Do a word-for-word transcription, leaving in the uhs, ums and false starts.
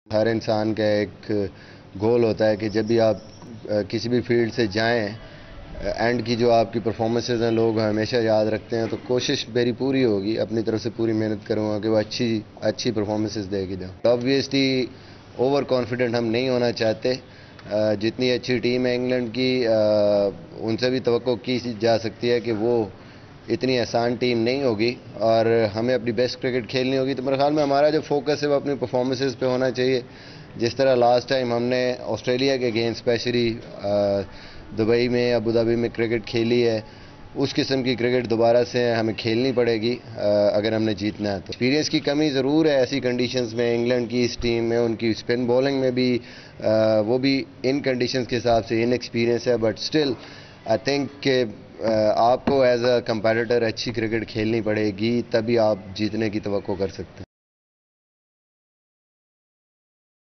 ہر انسان کا ایک گول ہوتا ہے کہ جب بھی آپ کسی بھی فیلڈ سے جائیں، اینڈ کی جو آپ کی پرفارمنسز ہیں لوگ ہمیشہ یاد رکھتے ہیں، تو کوشش میری پوری ہوگی، اپنی طرف سے پوری محنت کروں گا کہ وہ اچھی اچھی پرفارمنسز دے گی دیں۔ آبویسلی اوور کانفیڈنٹ ہم نہیں ہونا چاہتے، جتنی اچھی ٹیم ہے انگلینڈ کی ان سے بھی توقع کی جا سکتی ہے کہ وہ اتنی آسان ٹیم نہیں ہوگی، اور ہمیں اپنی بیسٹ کرکٹ کھیلنی ہوگی۔ تو میرے خیال میں ہمارا جو فوکس ہے وہ اپنی پرفارمنسز پہ ہونا چاہیے، جس طرح لاسٹ ٹائم ہم نے آسٹریلیا کے اگینسٹ اسپیشلی دبئی میں ابو ظہبی میں کرکٹ کھیلی ہے، اس قسم کی کرکٹ دوبارہ سے ہمیں کھیلنی پڑے گی اگر ہم نے جیتنا ہے۔ تو ایکسپیرینس کی کمی ضرور ہے ایسی کنڈیشنز میں، انگلینڈ کی اس ٹیم میں ان کی اسپن بولنگ میں بھی وہ بھی ان کنڈیشنز کے حساب سے ان ایکسپیرینس ہے، بٹ اسٹل آئی تھنک کہ آپ کو ایز اے کمپیٹیٹر اچھی کرکٹ کھیلنی پڑے گی، تبھی آپ جیتنے کی توقع کر سکتے ہیں۔